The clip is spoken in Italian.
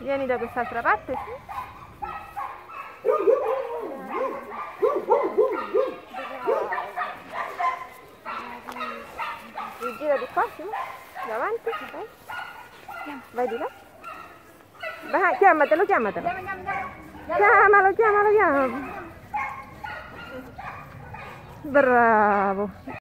Vieni da quest'altra parte, sì. Gira di qua, sì. Davanti, vai. Vai di là. Vai, chiamatelo. Chiamalo. Bravo.